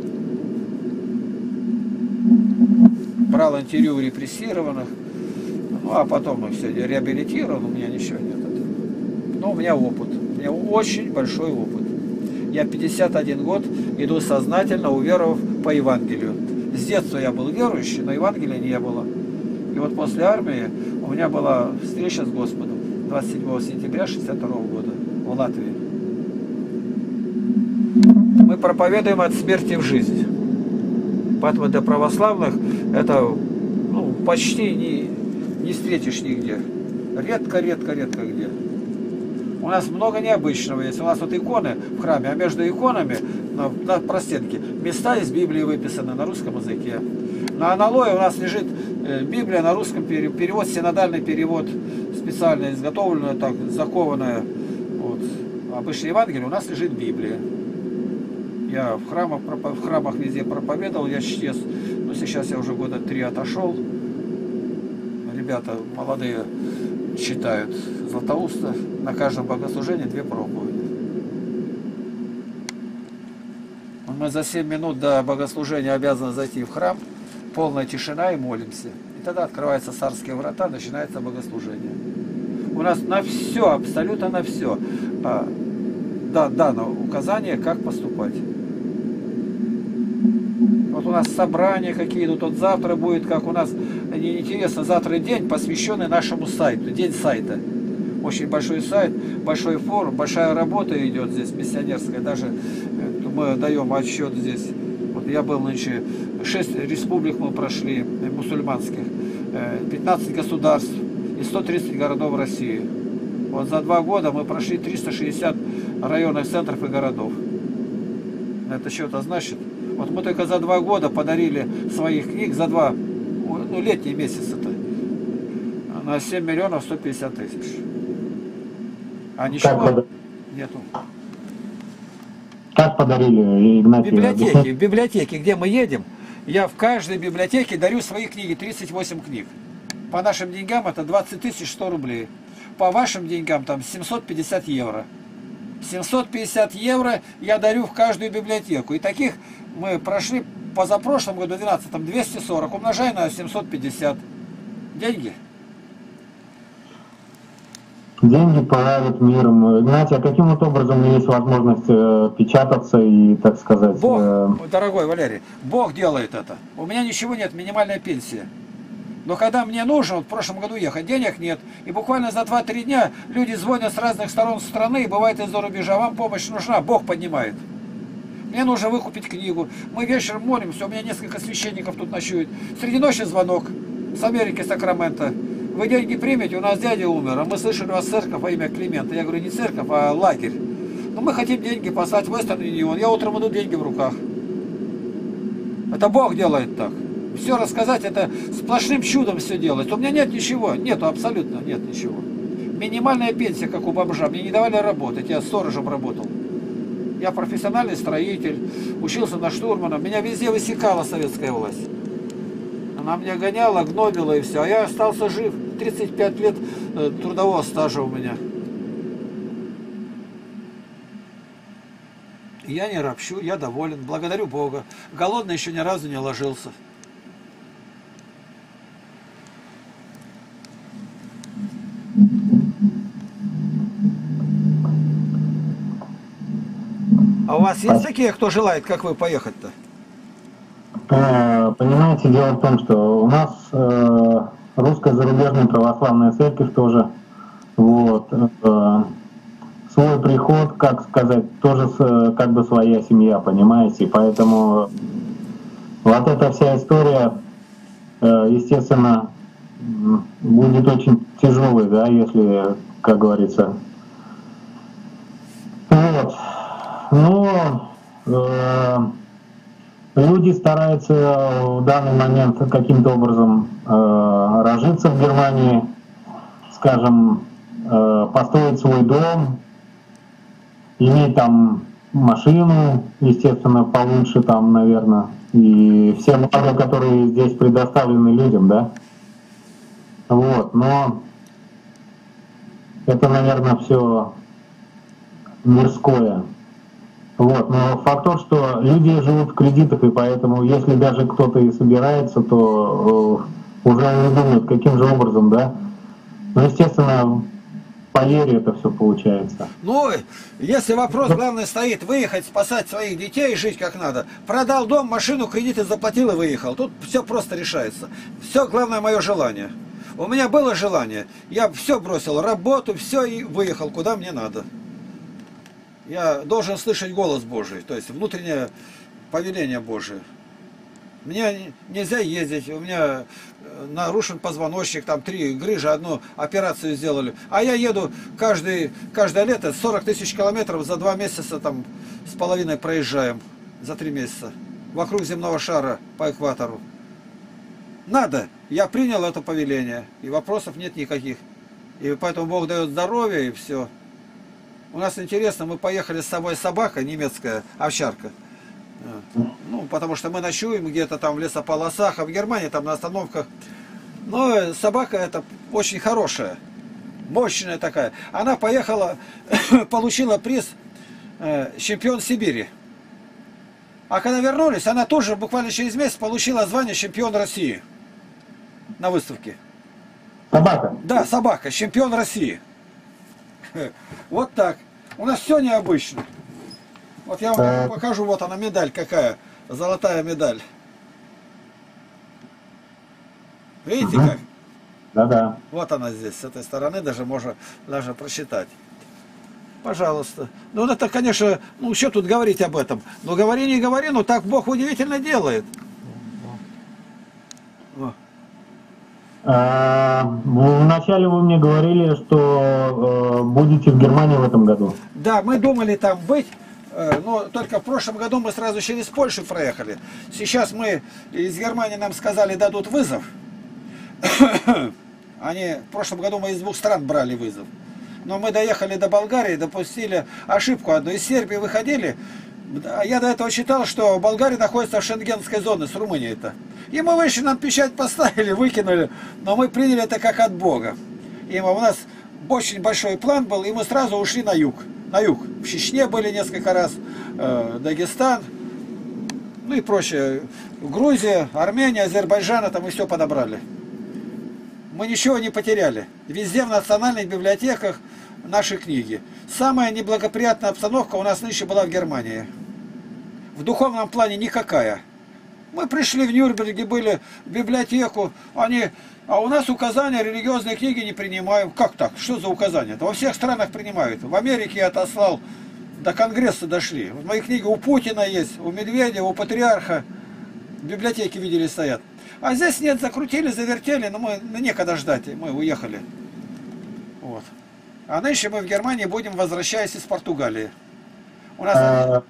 Брал интервью у репрессированных. Ну, а потом их все реабилитировал, у меня ничего нет. Но у меня опыт. У меня очень большой опыт. Я пятьдесят один год иду сознательно, уверовав по Евангелию. С детства я был верующий, но Евангелия не было. И вот после армии у меня была встреча с Господом двадцать седьмого сентября шестьдесят второго года в Латвии. Мы Мы проповедуем от смерти в жизнь. Поэтому для православных это ну, почти не, не встретишь нигде. Редко, редко, редко где. У нас много необычного есть. У нас вот иконы в храме, а между иконами на, на простенке места из Библии выписаны на русском языке. На аналое у нас лежит Библия на русском, перевод, синодальный перевод, специально изготовленная, так, закованная. Вот. Обычно Евангелие у нас лежит Библия. Я в храмах, в храмах везде проповедовал, я чтец. Но сейчас я уже года три отошел. Ребята молодые читают Златоуста. На каждом богослужении две проповеди. Мы за семь минут до богослужения обязаны зайти в храм. Полная тишина и молимся. И тогда открываются царские врата, начинается богослужение. У нас на все, абсолютно на все да, дано указание, как поступать. Вот у нас собрания какие идут, вот завтра будет, как у нас, интересно, завтра день, посвященный нашему сайту, день сайта. Очень большой сайт, большой форум, большая работа идет здесь, миссионерская, даже мы даем отчет здесь. Вот я был нынче, шесть республик мы прошли, мусульманских, пятнадцать государств и сто тридцать городов России. Вот за два года мы прошли триста шестьдесят районных центров и городов. Это что-то значит? Вот мы только за два года подарили своих книг, за два, ну, летние месяцы-то, на семь миллионов сто пятьдесят тысяч. А ничего нету. Как подарили, Игнатий? В библиотеке, в библиотеке, где мы едем, я в каждой библиотеке дарю свои книги, тридцать восемь книг. По нашим деньгам это двадцать тысяч сто рублей. По вашим деньгам там семьсот пятьдесят евро. семьсот пятьдесят евро я дарю в каждую библиотеку. И таких мы прошли позапрошлом году, двенадцатом, двести сорок, умножай на семьсот пятьдесят. Деньги. Деньги правят миром. Игнатий, а каким вот образом есть возможность э, печататься и, так сказать... Бог, э... дорогой Валерий, Бог делает это. У меня ничего нет, минимальная пенсия. Но когда мне нужно, вот в прошлом году ехать, денег нет. И буквально за два-три дня люди звонят с разных сторон страны, и бывает из-за рубежа. Вам помощь нужна, Бог поднимает. Мне нужно выкупить книгу. Мы вечером молимся, у меня несколько священников тут ночуют. Среди ночи звонок с Америки, Сакрамента. Вы деньги примете, у нас дядя умер, а мы слышали, у вас церковь во имя Климента. Я говорю, не церковь, а лагерь. Но мы хотим деньги послать в Western Union. Я утром иду, деньги в руках. Это Бог делает так. Все рассказать, это сплошным чудом все делать. У меня нет ничего, нету абсолютно, нет ничего. Минимальная пенсия, как у бомжа. Мне не давали работать, я сторожем работал. Я профессиональный строитель, учился на штурмана. Меня везде высекала советская власть. Она меня гоняла, гнобила и все. А я остался жив. тридцать пять лет трудового стажа у меня. Я не ропщу, я доволен. Благодарю Бога. Голодный еще ни разу не ложился. А у вас есть такие, кто желает, как вы, поехать-то? Понимаете, дело в том, что у нас э, русская зарубежная православная церковь тоже, вот, э, свой приход, как сказать, тоже с, как бы своя семья, понимаете, поэтому вот эта вся история, э, естественно, будет очень тяжелой, да, если, как говорится. Вот. Но э, люди стараются в данный момент каким-то образом э, разжиться в Германии, скажем, э, построить свой дом, иметь там машину, естественно, получше там, наверное, и все блага, которые здесь предоставлены людям, да. Вот, но это, наверное, все мирское. Вот, но факт тот, что люди живут в кредитах, и поэтому, если даже кто-то и собирается, то э, уже не думают, каким же образом, да. Ну, естественно, по вере это все получается. Ну, если вопрос главный стоит, выехать, спасать своих детей и жить как надо. Продал дом, машину, кредиты заплатил и выехал. Тут все просто решается. Все, главное, мое желание. У меня было желание, я все бросил, работу, все и выехал, куда мне надо. Я должен слышать голос Божий, то есть внутреннее повеление Божие. Мне нельзя ездить, у меня нарушен позвоночник, там три грыжи, одну операцию сделали. А я еду каждый, каждое лето сорок тысяч километров за два месяца там с половиной проезжаем, за три месяца. Вокруг земного шара по экватору. Надо, я принял это повеление, и вопросов нет никаких. И поэтому Бог дает здоровье, и все. У нас интересно, мы поехали с собой собака, немецкая овчарка. Ну, потому что мы ночуем где-то там в лесополосах, а в Германии там на остановках. Но собака эта очень хорошая, мощная такая. Она поехала, получила приз э, чемпион Сибири. А когда вернулись, она тоже буквально через месяц получила звание чемпион России на выставке. Собака? Да, собака, чемпион России. Вот так. У нас все необычно. Вот я вам покажу, вот она медаль какая, золотая медаль. Видите как? Да-да. Вот она здесь, с этой стороны даже можно даже прочитать. Пожалуйста. Ну это, конечно, ну что тут говорить об этом? Ну говори, не говори, но так Бог удивительно делает. О. А, вначале вы мне говорили, что э, будете в Германии в этом году. Да, мы думали там быть. Но только в прошлом году мы сразу через Польшу проехали. Сейчас мы из Германии нам сказали, дадут вызов. Они, в прошлом году мы из двух стран брали вызов. Но мы доехали до Болгарии, допустили ошибку одну. Из Сербии выходили. Я до этого читал, что Болгария находится в шенгенской зоне с Румынией-то. И мы вышли, нам печать поставили, выкинули. Но мы приняли это как от Бога. И у нас очень большой план был, и мы сразу ушли на юг. На юг. В Чечне были несколько раз, э, Дагестан, ну и прочее. Грузия, Армения, Азербайджан, там мы все подобрали. Мы ничего не потеряли. Везде в национальных библиотеках наши книги. Самая неблагоприятная обстановка у нас нынче была в Германии. В духовном плане никакая. Мы пришли в Нюрнберге, были в библиотеку, они... А у нас указания, религиозные книги не принимаем. Как так? Что за указания? Во всех странах принимают. В Америке я отослал, до Конгресса дошли. Вот мои книги у Путина есть, у Медведева, у Патриарха. В библиотеке видели, стоят. А здесь нет, закрутили, завертели, но мы ну, некогда ждать, мы уехали. Вот. А нынче мы в Германии будем, возвращаясь из Португалии. У нас... А,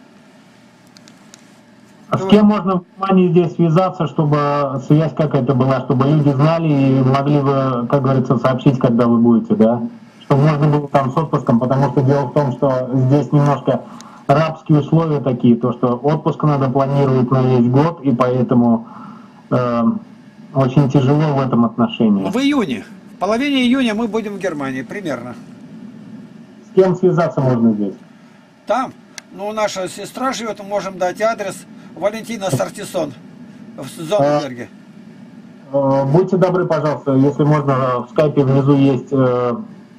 а с кем можно в Германии здесь связаться, чтобы связь какая-то была, чтобы люди знали и могли бы, как говорится, сообщить, когда вы будете, да? Чтобы можно было там с отпуском, потому что дело в том, что здесь немножко рабские условия такие, то что отпуск надо планировать на весь год, и поэтому э, очень тяжело в этом отношении. В июне, в половине июня мы будем в Германии, примерно. С кем связаться можно здесь? Там, ну, наша сестра живет, мы можем дать адрес. Валентина Сартисон в Зонненберге. А, будьте добры, пожалуйста, если можно, в скайпе внизу есть, э,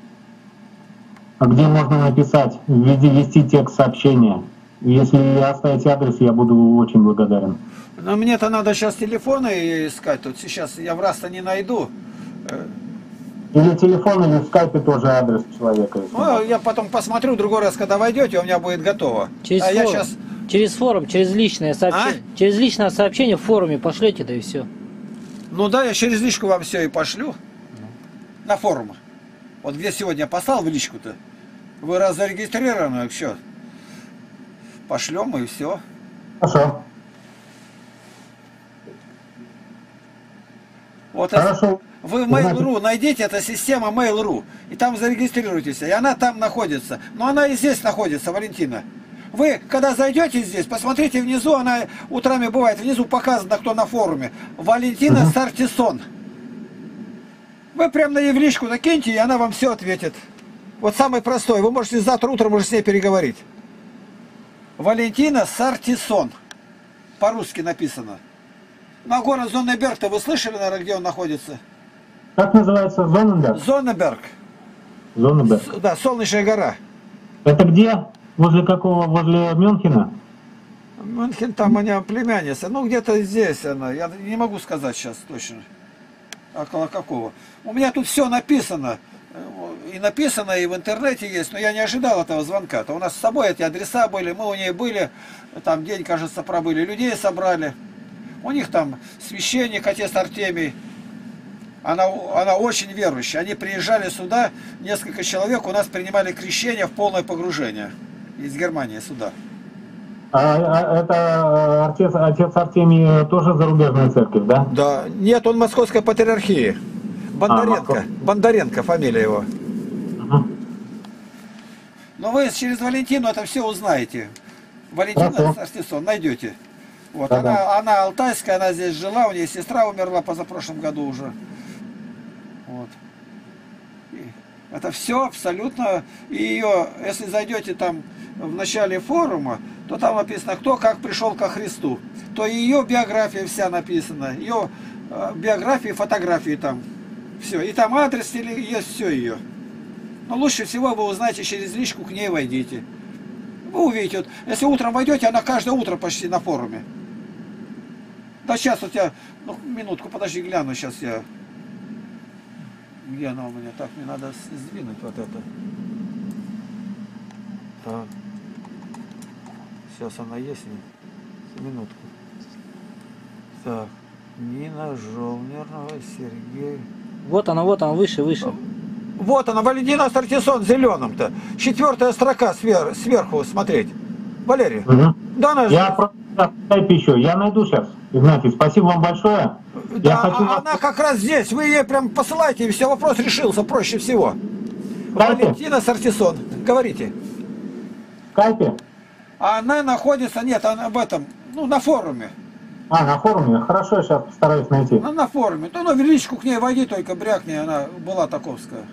где можно написать, в виде ввести текст сообщения. Если оставите адрес, я буду очень благодарен. Но мне-то надо сейчас телефоны искать, тут сейчас я в раз-то не найду. Или телефон, или в скайпе тоже адрес человека. Ну, я потом посмотрю, другой раз, когда войдете, у меня будет готово. Через, а форум, я сейчас... через форум, через личное сообщение. А? Через личное сообщение в форуме пошлете, да и все. Ну да, я через личку вам все и пошлю. Ну. На форум. Вот где сегодня послал в личку-то. Вы раз зарегистрированы, все. Пошлем и все. Хорошо. Вот Хорошо. Это... Вы в Mail.ru найдите, это система Mail.ru, и там зарегистрируйтесь, и она там находится. Но она и здесь находится, Валентина. Вы, когда зайдете здесь, посмотрите внизу, она утрами бывает, внизу показано, кто на форуме. Валентина uh-huh. Сартисон. Вы прям на евличку накиньте, и она вам все ответит. Вот самый простой, вы можете завтра утром уже с ней переговорить. Валентина Сартисон. По-русски написано. На город Зонненберг-то вы слышали, наверное, где он находится? Как называется? Зонненберг? Зонненберг. Зонненберг. Да, Солнечная гора. Это где? Возле какого? Возле Мюнхена? Мюнхен, там у меня племянница. Ну, где-то здесь она. Я не могу сказать сейчас точно. Около какого. У меня тут все написано. и написано, и в интернете есть, но я не ожидал этого звонка. То у нас с собой эти адреса были, мы у нее были, там день, кажется, пробыли, людей собрали. У них там священник, отец Артемий. Она, она очень верующая. Они приезжали сюда, несколько человек, у нас принимали крещение в полное погружение. Из Германии сюда. А, а это отец, отец Артемий тоже зарубежная церковь, да? Да. Нет, он Московской патриархии. Бондаренко. А, Бондаренко фамилия его. Угу. Но вы через Валентину это все узнаете. Валентина Артисон найдете. Вот, Да, она, да. она алтайская, она здесь жила, у нее сестра умерла позапрошлом году уже. Вот. И это все абсолютно. И ее, если зайдете там в начале форума, то там написано, кто как пришел ко Христу. То ее биография вся написана, ее э, биографии, фотографии там. Все. И там адрес, или есть все ее. Но лучше всего вы узнаете через личку, к ней войдите. Вы увидите, вот, если утром войдете, она каждое утро почти на форуме. Да сейчас у тебя, ну минутку, подожди, гляну, сейчас я. Где она у меня? Так, мне надо сдвинуть вот это. Так. Сейчас она есть, не? Минутку. Так. Нина Жолнерова, Сергей. Вот она, вот она, выше, выше. Вот она, Валентина Артисон, зеленым-то. Четвертая строка свер, сверху смотреть. Валерий. Угу. Да, она же... Я просто пищу. Я найду сейчас. Игнатий, спасибо вам большое. Да, Я хочу а вас... она как раз здесь. Вы ей прям посылаете, и все, вопрос решился проще всего. Скайпе? Валентина Артисон, говорите. В скайпе? А она находится, нет, она в этом, ну, на форуме. А, на форуме? Хорошо, я сейчас постараюсь найти. Она на форуме. То ну, в личку к ней войди, только брякни, она была таковская.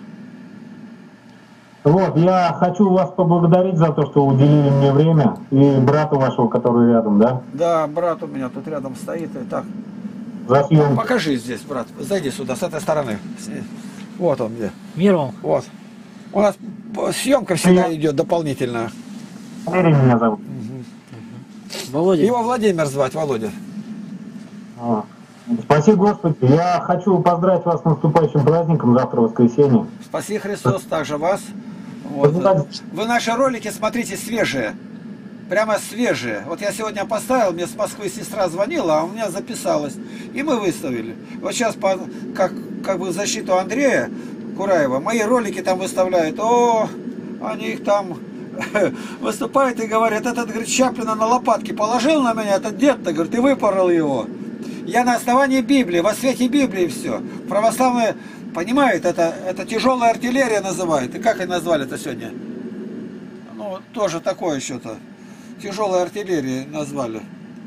Вот, я хочу вас поблагодарить за то, что уделили мне время. И брату вашего, который рядом, да? Да, брат у меня тут рядом стоит. И так. За съемку. Покажи здесь, брат. Зайди сюда, с этой стороны. Вот он где. Мир вам. Вот. У нас съемка всегда идет дополнительная. Валерий меня зовут. Володя. Его Владимир звать, Володя. А. Спасибо, Господи. Я хочу поздравить вас с наступающим праздником. Завтра воскресенье. Спаси Христос, также вас. Вот. Вы наши ролики смотрите свежие. Прямо свежие. Вот я сегодня поставил, мне с Москвы сестра звонила, а у меня записалось. И мы выставили. Вот сейчас, по, как, как бы в защиту Андрея Кураева, мои ролики там выставляют. О, они их там выступают и говорят, этот, говорит, Чаплина на лопатки положил на меня, этот дед-то, говорит, и выпорол его. Я на основании Библии, во свете Библии все. Православные понимают, это, это тяжелая артиллерия называют. И как они назвали это сегодня? Ну, тоже такое что-то. Тяжелая артиллерия назвали.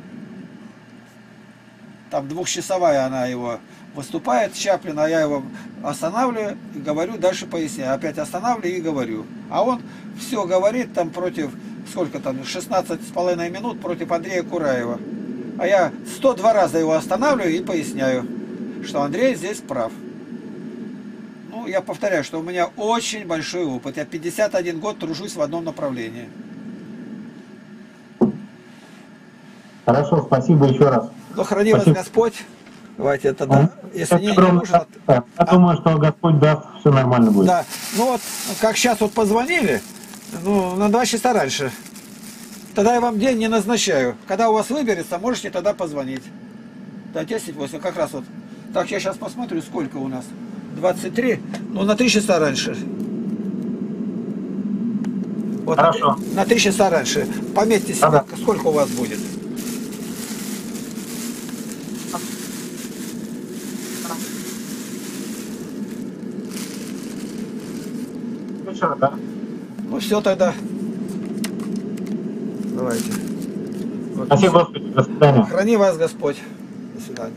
Там двухчасовая она его выступает, Чаплин, а я его останавливаю и говорю, дальше поясняю. Опять останавливаю и говорю. А он все говорит там против, сколько там, шестнадцать с половиной минут против Андрея Кураева. А я сто два раза его останавливаю и поясняю, что Андрей здесь прав. Ну, я повторяю, что у меня очень большой опыт. Я пятьдесят один год тружусь в одном направлении. Хорошо, спасибо еще раз. Ну, храни Спасибо. вас Господь. Давайте тогда, если не, не нужно... Я думаю, что Господь даст, все нормально будет. Да, ну вот, как сейчас вот позвонили, ну, на два часа раньше. Тогда я вам день не назначаю. Когда у вас выберется, можете тогда позвонить. Да, десять восемь, как раз вот. Так, я сейчас посмотрю, сколько у нас. двадцать три, ну, на три часа раньше. Вот Хорошо. На три часа раньше. Пометьте себе, Ага. сколько у вас будет. Вечера, да? Ну, все тогда. Давайте. Вот. Спасибо, Господи. До свидания. Храни вас Господь. До свидания.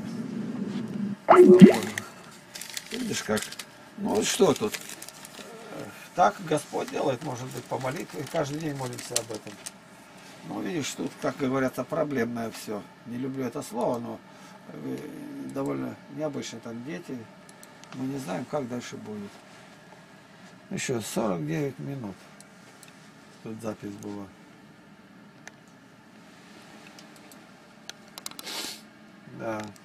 Видишь как? Ну вот что тут? Так Господь делает, может быть, по молитве. И каждый день молимся об этом. Ну, видишь, тут, как говорится, проблемное все. Не люблю это слово, но довольно необычно. Там дети. Мы не знаем, как дальше будет. Еще сорок девять минут. Тут запись была. Да.